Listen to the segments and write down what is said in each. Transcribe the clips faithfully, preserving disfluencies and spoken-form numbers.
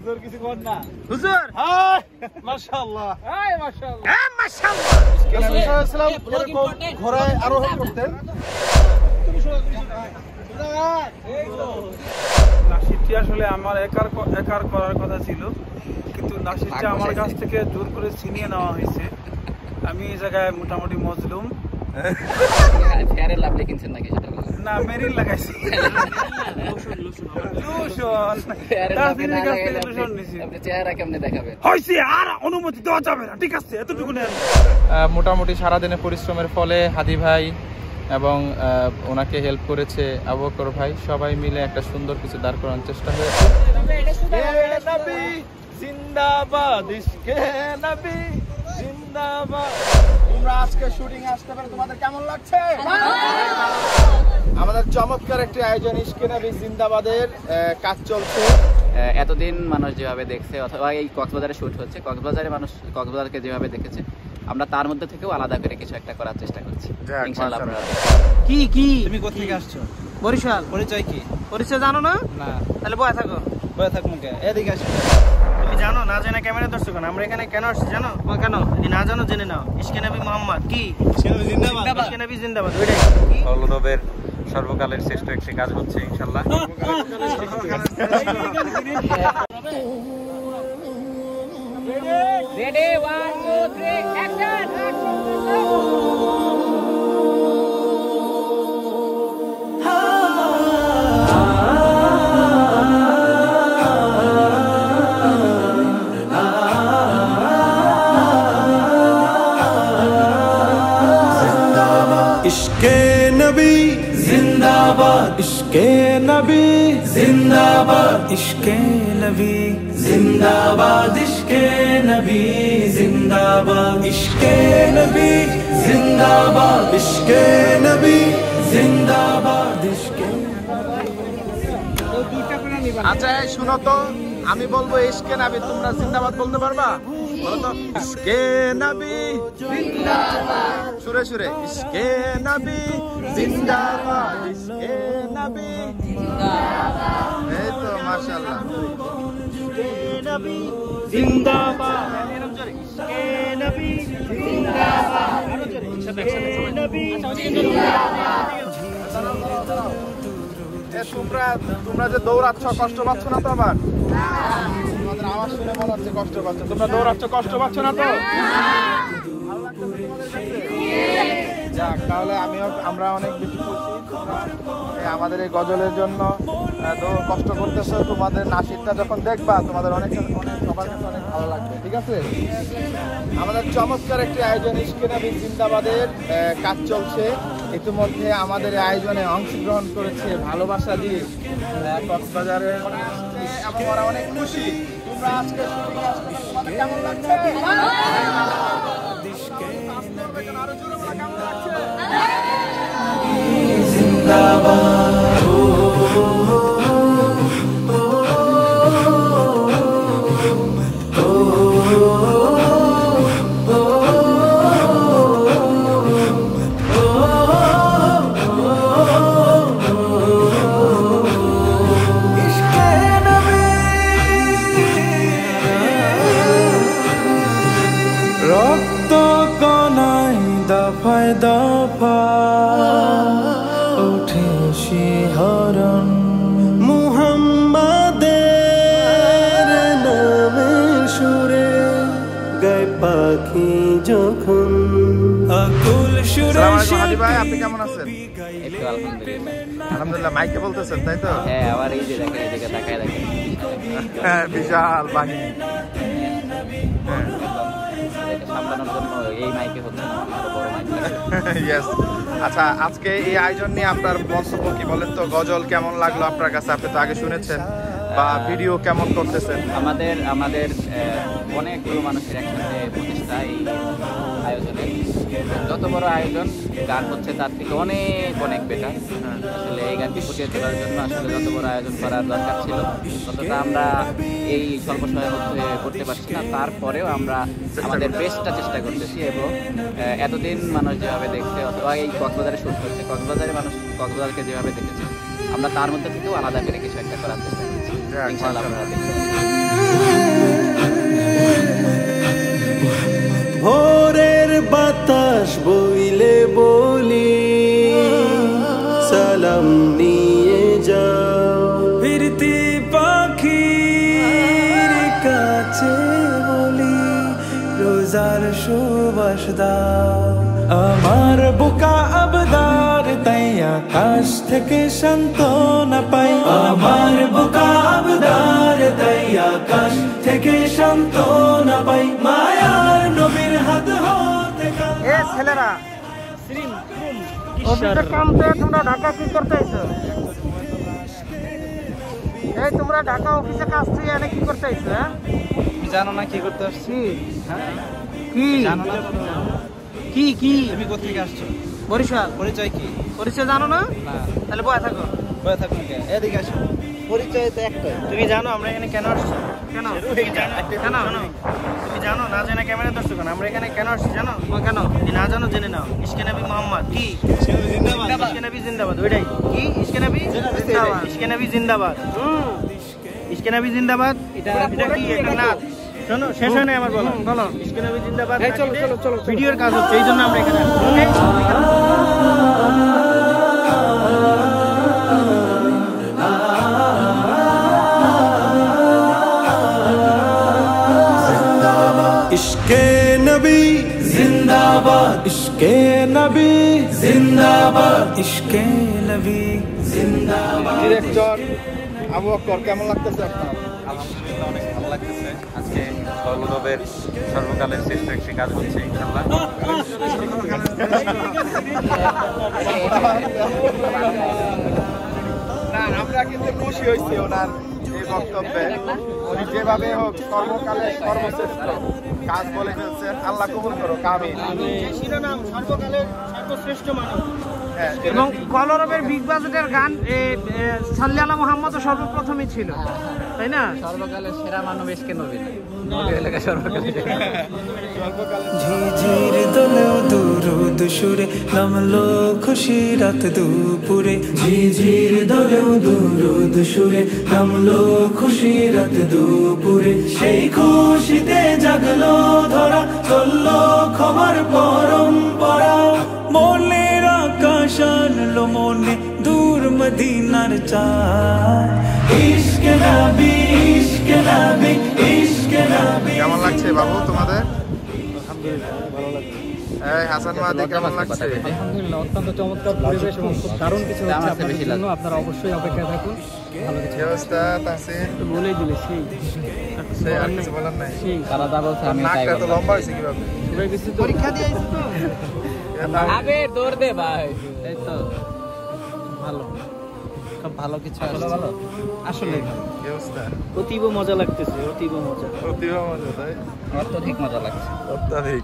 হুজুর কিছু কর না হুজুর হাই মাশাআল্লাহ হাই মাশাআল্লাহ হ্যাঁ মাশাআল্লাহ রাসূলুল্লাহ সাল্লাল্লাহু আলাইহি ওয়াসাল্লাম এরকম ঘোড়ায় আরোহণ করতেন। নাশিদটি আসলে আমার একার একার করার কথা ছিল, কিন্তু নাশিদটা আমার কাছ থেকে জোর করে ছিনিয়ে নেওয়া হয়েছে। আমি এই জায়গায় মোটামুটি মজলুম। ফেয়ারের লাভলি কিনছেন নাকি সেটা না, মেরিল লাগাইছি। লোশন লোশন ফেয়ারের লাভলি না লাগাইলে আপনি চেহারা কেমনে দেখাবেন? হইছে আর অনুমতি দেওয়া যাবে না, ঠিক আছে এতটুকু নেন। মোটামুটি সারাদিনের পরিশ্রমের ফলে হাদি ভাই এবং ওনাকে হেল্প করেছে আবু বকর ভাই, সবাই মিলে একটা সুন্দর কিছু দাঁড় করানোর চেষ্টা হয়েছে। নবী জিন্দাবাদ, ইশকে নবী জিন্দাবাদ। তোমরা আজকে শুটিং এ আসতে পারে, তোমাদের কেমন লাগছে? আমাদের চমৎকার একটি আয়োজন ইশকে নবী জিন্দাবাদের কাজ চলছে। এতদিন মানুষ যেভাবে দেখছে অথবা এই কক্সবাজারে শুট হচ্ছে, কক্সবাজারে মানুষ কক্সবাজারকে যেভাবে দেখেছে আমরা তার মধ্যে থেকেও আলাদা করে কিছু একটা করার চেষ্টা করছি ইনশাআল্লাহ। আপনারা কি কি তুমি কোথা থেকে আসছো? বরিশাল। পরিচয় কি? পরিচয় জানো না? না। তাহলে বয়া থাকো। বয়া থাকবো কে? এদিকে আসো। তুমি জানো না জানা ক্যামেরা ধরছো কেন? আমরা এখানে কেন আসছি জানো? কেন যদি না জানো জেনে নাও। ইশকে নবী মুহাম্মদ কি? ইশকে নবী জিন্দাবাদ। ইশকে নবী জিন্দাবাদ। ওইটাই কি? সর্বনবের সর্বকালের শ্রেষ্ঠ একটি কাজ হচ্ছে ইনশাআল্লাহ। Ready one two three action action. इश्के नबी जिंदाबाद, इश्के नबी जिंदाबाद, इश्के नबी जिंदाबाद, इश्के नबी जिंदाबाद, इश्के नबी जिंदाबाद, इश्के नबी जिंदाबाद, इश्के। আচ্ছা শুনো তো, আমি বলবো ইশকে নবী, তোমরা জিন্দাবাদ বলতে পারবা? বলো তো ইশকে নবী জিন্দাবাদ, সুরে সুরে ইশকে নবী জিন্দাবাদ, ইশকে নবী জিন্দাবাদ। এই তো মাশাআল্লাহ। ইশকে নবী জিন্দাবাদ, ইশকে নবী জিন্দাবাদ, ইশকে নবী জিন্দাবাদ। তোমরা তোমরা যে দৌড়াচ্ছ কষ্ট পাচ্ছ না তো? আবার তোমাদের আওয়াজ শুনে মনে হচ্ছে কষ্ট পাচ্ছ। তোমরা দৌড়াচ্ছ কষ্ট পাচ্ছ না তো? ভালো লাগতেছে তোমাদের কাছে? যাক, তাহলে আমিও আমরা অনেক বেশি খুশি আমাদের এই গজলের জন্য কষ্ট করতেছো। তোমাদের নাশিদটা যখন দেখবা তোমাদের অনেক অনেক সবার কাছে অনেক ভালো লাগবে, ঠিক আছে? আমাদের চমৎকার একটি আয়োজন ইশকে নবী জিন্দাবাদের কাজ চলছে। ইতিমধ্যে আমাদের আয়োজনে অংশগ্রহণ করেছে ভালোবাসা দিয়ে কক্সবাজারের, এবং ওরা অনেক খুশি। তোমরা আজকে তোমাদের কেমন লাগছে? রক্ত কণায় দফায় দফা ওঠে শিহরণ, মুহাম্মাদের নামে সুরে গায় পাখি যখন আকুল সুরে। হাদি ভাই আপনি কেমন আছেন? একটু আলহামদুলিল্লাহ। আলহামদুলিল্লাহ। মাইকে বলতেছেন তাই তো? হ্যাঁ, আবার এই যে দেখেন এদিকে তাকায় দেখেন বিশাল বাহিনী সামলানোর জন্য এই মাইকে হচ্ছে না, আরো বড় মাইক। ইয়েস। আচ্ছা, আজকে এই আয়োজন নিয়ে আপনার মন্তব্য কি বলেন তো? গজল কেমন লাগলো আপনার কাছে? আপনি তো আগে শুনেছেন, বা ভিডিও কেমন করতেছেন? আমাদের আমাদের অনেকগুলো মানুষের একসাথে প্রচেষ্টা এই আয়োজনে। যত বড় আয়োজন, গান হচ্ছে তার থেকে অনেক অনেক বেটার। আসলে এই গানটি ফুটিয়ে তোলার জন্য আসলে যত বড় আয়োজন করার দরকার ছিল ততটা আমরা এই স্বল্প সময়ের মধ্যে করতে পারছি না। তারপরেও আমরা আমাদের বেস্টটা চেষ্টা করতেছি, এবং এতদিন মানুষ যেভাবে দেখছে অথবা এই কক্সবাজারে শুট হচ্ছে, কক্সবাজারে মানুষ কক্সবাজারকে যেভাবে দেখেছে আমরা তার মধ্যে থেকেও আলাদা করে কিছু একটা করার চেষ্টা করছি ইনশাআল্লাহ। আপনারা দেখবেন। হাজার সুবাস দাও আমার বুকা আবদার তাই আকাশ থেকে সান্ত্বনা পাই আমার বুকা আবদার তাই আকাশ থেকে সান্ত্বনা পাই মায়ার নবীর হাত হতে এ ছেলেরা অফিসে কামতে তোমরা ঢাকা কি করতে আইছো? এই তোমরা ঢাকা অফিসে কাজ থেকে এনে কি করতে আইছো? হ্যাঁ তুমি জানো না কি করতে আসছি? কি জানো না কি কি তুমি কোথা থেকে আসছো? বরিশাল। পরিচয় কি? পরিচয় জানো না? না। তাহলে বয়া থাকো। বয়ে থাকুন কে? এদিকে আসো। পরিচয় তো একটাই। তুমি জানো আমরা এখানে কেন আসছি? কেন কেন তুমি জানো না জেনে ক্যামেরা ধরছো কেন? আমরা এখানে কেন আসছি জানো? কেন তুমি না জানো জেনে নাও। ইশকে নবী মোহাম্মদ কি জিন্দাবাদ, ইশকে নবী জিন্দাবাদ। ওইটাই কি ইশকে নবী জিন্দাবাদ, ইশকে নবী জিন্দাবাদ। হুম ইশকে নবী জিন্দাবাদ। এটা এটা কি একটা নাচ? শোনো শেষ হয় না আমার বলা। বলো ইশকে নবী জিন্দাবাদ। চলো চলো চলো ভিডিওর কাজ হচ্ছে এই জন্য আমরা এখানে इश्के नबी जिंदाबाद इश्के नबी जिंदाबाद इश्के नबी जिंदाबाद ডিরেক্টর আবু বকর কেমন লাগতেছে আপনার? আলহামদুলিল্লাহ অনেক ভালো লাগতেছে। আজকে সর্বনবের সর্বকালের শ্রেষ্ঠ একটি কাজ হচ্ছে ইনশাআল্লাহ। না আমরা কিন্তু খুশি হয়েছি ওনার এই বক্তব্যে। উনি যেভাবে হোক কর্মকালে সর্বশ্রেষ্ঠ কাজ বলে ফেলছেন। আল্লাহ কবুল করো কামিল। যে শিরোনাম সর্বকালের সর্বশ্রেষ্ঠ মানব হ্যাঁ এবং কলরবের বিগ বাজেটের গান সাল্লি আলা মুহাম্মদ সর্বপ্রথমই ছিল, তাই না? সর্বকালের সেরা মানব ইশকে নবী। নবী এলাকা সর্বকালের ঝিঝির দোলেও দুরুদ সুরে নামলো খুশি রাত দুপুরে ঝিঝির দোলেও দুরুদ সুরে নামলো খুশি রাত দুপুরে সেই খুশিতে জাগলো ধরা চললো খবর পরম্পরা মনের আকাশ আনলো মনে দূর মদিনার চাঁদ ইশকে নবী ইশকে নবী ইশকে নবী। কেমন লাগছে বাবু তোমাদের? এই হাসান মাহাদি কেমন লাগছে? আলহামদুলিল্লাহ অত্যন্ত চমৎকার পরিবেশ এবং খুব দারুণ কিছু হচ্ছে আপনাদের জন্য। আপনারা অবশ্যই অপেক্ষায় থাকুন, ভালো কিছু কি অবস্থা তাহসিন? বলেই দিলে সেই সেই আর কিছু বলার নাই। সেই তারা যা বলছে আমি তাই নাকটা তো বললাম। লম্বা হয়েছে কিভাবে? ঘুরে গেছি তো। পরীক্ষা দিয়ে আইছো তো? আবে দৌড় দে ভাই। এই তো ভালো, খুব ভালো কিছু আসছে। ভালো আসলে কি অবস্থা? অতীব মজা লাগতেছে, অতীব মজা। প্রতিভা মজা তাই? অত্যধিক মজা লাগছে। অত্যাধিক।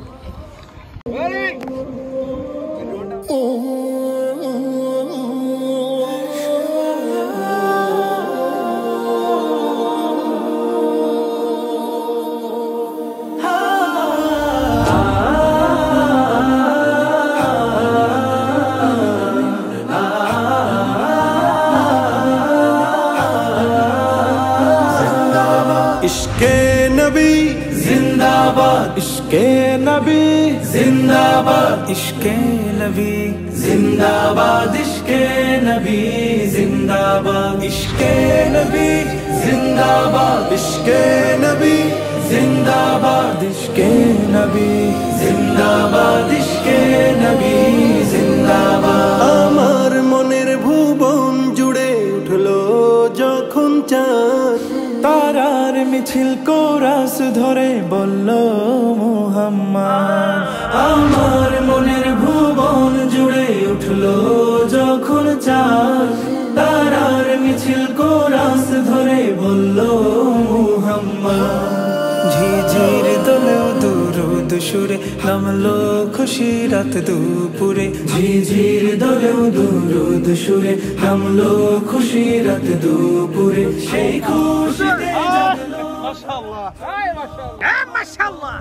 इश्के नबी जिंदाबाद इश्के नबी जिंदाबाद इश्के नबी जिंदाबाद इश्के नबी जिंदाबाद इश्के नबी जिंदाबाद इश्के नबी जिंदाबाद इश्के नबी जिंदाबाद इश्के नबी जिंदाबाद আমার মনের ভুবন জুড়ে উঠলো যখন চাঁদ তারার মিছিল কোরাস ধরে বলল মুহাম্মদ আমার মনের ভুবন জুড়ে উঠলো যখন চাঁদ তারার মিছিল কোরাস ধরে বলল মুহাম্মদ ঝিঝির দোলেও দুরুদ সুরে নামলো খুশি রাত দুপুরে ঝিঝির দোলেও দুরুদ সুরে নামলো খুশি রাত দুপুরে সেই খুশিতে মাশাআল্লাহ এই মাশাআল্লাহ এই মাশাআল্লাহ।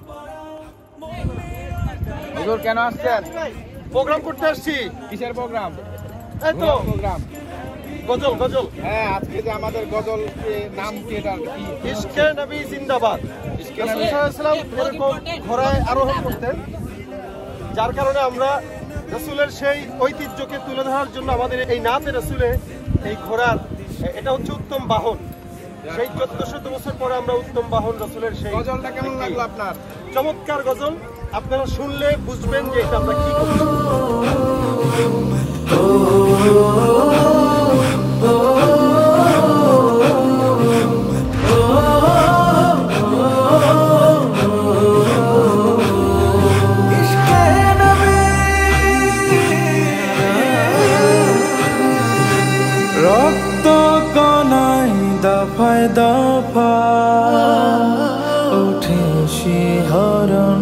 হুজুর কেন আসছেন? প্রোগ্রাম করতে আসছি। কিসের প্রোগ্রাম? এই তো প্রোগ্রাম গজল গজল হ্যাঁ আজকে যে আমাদের গজল নাম কি এটা কি? ইশকে নবী জিন্দাবাদ। ইশকে রাসূল নবী। সাল্লাল্লাহু আলাইহি ওয়াসাল্লাম এরকম ঘোড়ায় আরোহণ করতেন, যার কারণে আমরা রাসূলের সেই ঐতিহ্যকে তুলে ধরার জন্য আমাদের এই নাতে রাসূলে এই ঘোড়ার এটা হচ্ছে উত্তম বাহন। সেই চোদ্দশত বছর পরে আমরা উত্তম বাহন রাসূলের সেই গজলটা কেমন লাগলো আপনার? চমৎকার গজল, আপনারা শুনলে বুঝবেন যে এটা আমরা কি করছি। রক্ত কণায় দফায় দফা ওঠে শিহরণ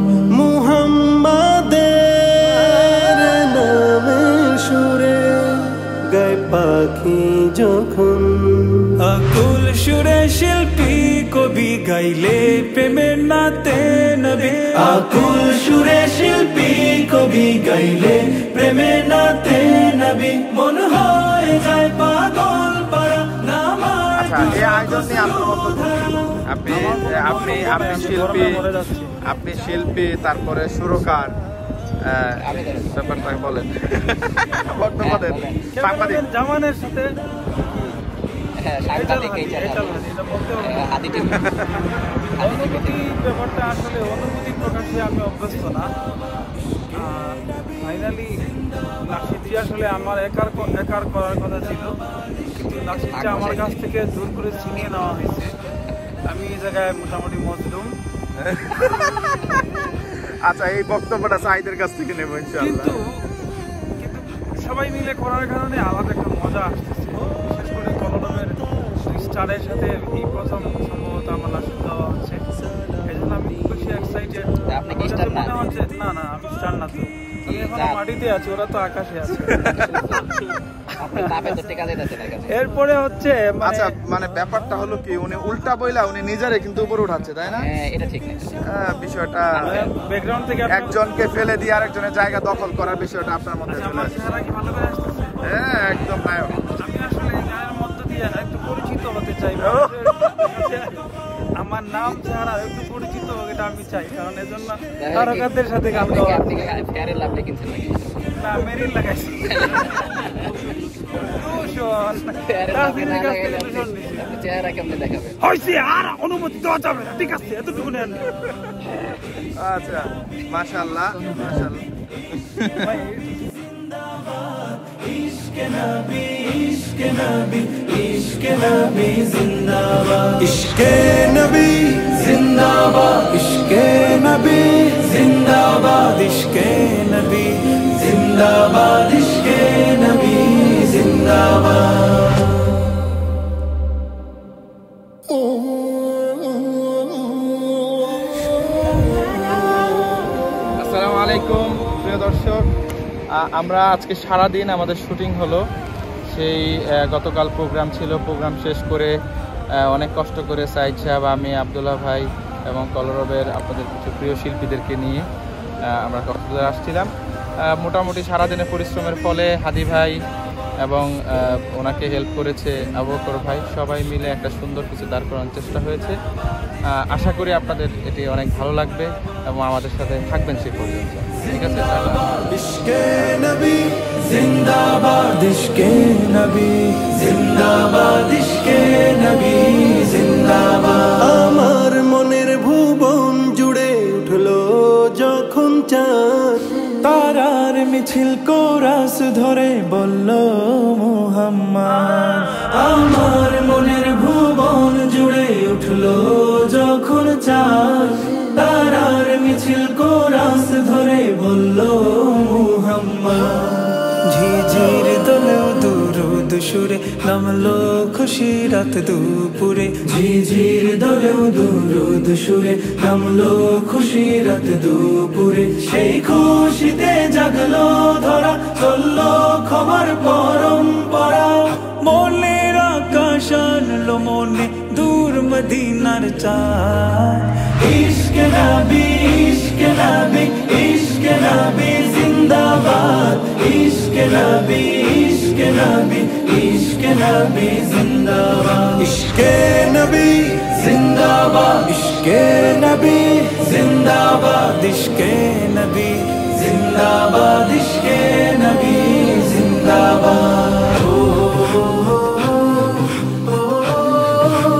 মুহাম্মাদের নামে সুরে গায় পাখি যখন আকুল সুরে শিল্পী কবি গাইলে প্রেমের নাতে নবী আকুল সুরে শিল্পী কবি গাইলে প্রেমের নাতে নবী মন হয় যায় পাগল পারা নামার আচ্ছা, এই আয়োজন নিয়ে আপনার বক্তব্য কি? আপনি আপনি আপনি শিল্পী, আপনি শিল্পী তারপরে সুরকার, ব্যাপারটা বলেন। বর্তমানের সাংবাদিক জামানের সাথে অনুভূতি ব্যাপারটা আসলে অনুভূতি প্রকাশে আমি অভ্যস্ত না। ফাইনালি নাসিরটি আসলে আমার একার একার করার কথা ছিল, কিন্তু নাসিরটা আমার কাছ থেকে জোর করে ছিনিয়ে নেওয়া হয়েছে। আমি এই জায়গায় মোটামুটি মজলুম। আচ্ছা, এই বক্তব্যটা সাইদের কাছ থেকে নেব ইনশাআল্লাহ। কিন্তু কিন্তু সবাই মিলে করার কারণে আলাদা একটা মজা আসতেছে। বিশেষ করে কলরবের স্টারের সাথে এই প্রথম সম্ভবত আমার নাসির দেওয়া হচ্ছে, এই জন্য আমি খুব বেশি এক্সাইটেড। আপনি কি স্টার না? না না, আমি স্টার না, তো আমি এখনো মাটিতে আছি, ওরা তো আকাশে আছে। এরপরে হচ্ছে আচ্ছা, মানে ব্যাপারটা হলো কি, উনি উল্টা বইলা উনি নিজেরে কিন্তু উপরে উঠাচ্ছে, তাই না? এটা ঠিক না। বিষয়টা ব্যাকগ্রাউন্ড থেকে একজনকে ফেলে দিয়ে আরেকজনের জায়গা দখল করার বিষয়টা আপনার মধ্যে চলে আসছে। হ্যাঁ, একদম নায়ক। আমি আসলে এই গানের মধ্য দিয়ে একটু পরিচিত হতে চাই, আমার নাম ছাড়া একটু পরিচিত হোক, এটা আমি চাই। কারণ এজন্য তারকাদের সাথে গান গাওয়া। না, মেরিল লাগাইছি। আর অনুমতি দেওয়া যাবে না, ঠিক আছে, এতটুকু নেন। আচ্ছা, মাশাআল্লাহ মাশাআল্লাহ। इश्क़ नबी इश्क़ नबी इश्क़ नबी जिंदाबाद इश्क़ नबी जिंदाबाद इश्क़ नबी जिंदाबाद इश्क़ नबी जिंदाबाद इश्क़ नबी जिंदाबाद। আসসালামু আলাইকুম প্রিয় দর্শক, আমরা আজকে সারাদিন আমাদের শুটিং হলো। সেই গতকাল প্রোগ্রাম ছিল, প্রোগ্রাম শেষ করে অনেক কষ্ট করে সাইদ সাহেব, আমি, আব্দুল্লাহ ভাই এবং কলরবের আপনাদের কিছু প্রিয় শিল্পীদেরকে নিয়ে আমরা কক্সবাজার আসছিলাম। মোটামুটি সারাদিনের পরিশ্রমের ফলে হাদি ভাই এবং ওনাকে হেল্প করেছে আবু বকর ভাই, সবাই মিলে একটা সুন্দর কিছু দাঁড় করানোর চেষ্টা হয়েছে। আশা করি আপনাদের এটি অনেক ভালো লাগবে এবং আমাদের সাথে থাকবেন সেই পর্যন্ত। ঠিক আছে, ইশকে নবী জিন্দাবাদ ইশকে নবী জিন্দাবাদ ইশকে নবী জিন্দাবাদ। আমার মনের ভুবন জুড়ে উঠলো যখন চাঁদ, তারার মিছিল কোরাস ধরে বলল মুহাম্মদ। আমার মনের ভুবন জুড়ে উঠলো যখন চাঁদ, তারার মিছিল কোরাস ধরে বলল মুহাম্মদ। ঝিঝির দোলেও দুরুদ সুরে নামলো খুশি রাত দুপুরে, ঝিঝির দোলেও দুরুদ সুরে নামলো খুশি রাত দুপুরে। সেই খুশিতে জাগলো ধরা, চললো খবর পরম্পরা। মনের আকাশ আনলো মনে দূর মদিনার চাঁদ। ইশকে নবী ইশকে নবী ইশকে নবী জিন্দাবাদ ইশকে নবী ইশকে নবী ইশকে নবী জিন্দাবাদ ইশকে নবী জিন্দাবাদ ইশকে নবী জিন্দাবাদ ইশকে নবী জিন্দাবাদ ইশকে নবী জিন্দাবাদ।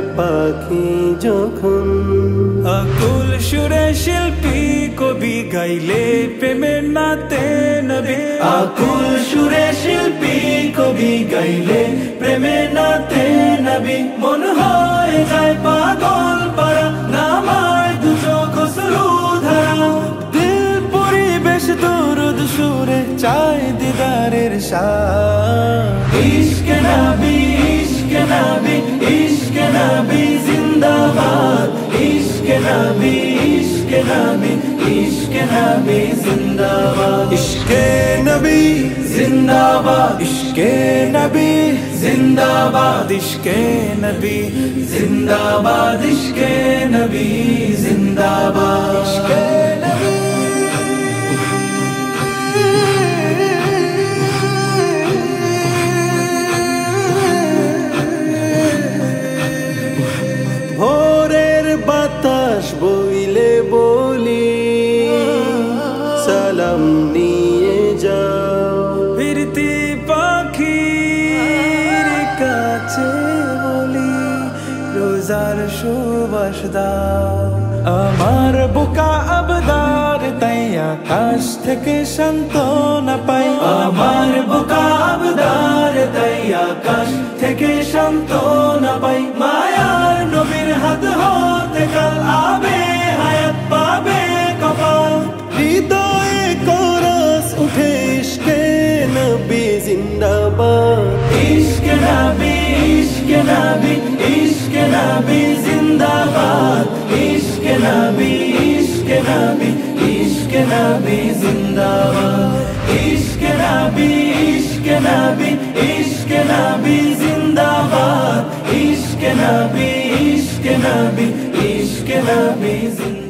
পাখি যখন আকুল সুরে শিল্পী কবি গাইলে প্রেমের নাতে নবী আকুল সুরে শিল্পী কবি গাইলে প্রেমের নাতে নবী মন হয়ে যায় পাগল পারা নামায় দু চোখ অশ্রু ধারা দিল পরিবেশ দরুদ সুরে চাই দিদারের শাহ ইশকে নবী ইশকে নবী ইশকে নবী জিন্দাবাদ ইশকে নবী ইশকে নবী ইশকে নবী জিন্দাবাদ ইশকে নবী জিন্দাবাদ ইশকে নবী জিন্দাবাদ ইশকে নবী জিন্দাবাদ ইশকে নবী জিন্দাবাদ ইশকে নবী ভোরের বাতাস বইলে বলি সালাম নিয়ে যাও ফিরতি পাখির কাছে বলি রোজার সুবাস দাও আমার বুকা আবদার তাই আকাশ থেকে সান্ত্বনা পাই আমার বুকা আবদার তাই আকাশ থেকে সান্ত্বনা পাই মায়ার নবীর হাত হতে কাল আবে হায়াত পাবে কপাল হৃদয়ে কোরাস উঠে ইশকে নবী জিন্দাবাদ ইশকে নবী ইশকে নবী ইশকে নবী জিন্দাবাদ ইশকে নবী ইশকে নবী ইশকে নবী জিন্দাবাদ ইশকে নবী ইশকে নবী ইশকে নবী জিন্দাবাদ ইশকে নবী ইশকে নবী ইশকে নবী জিন্দাবাদ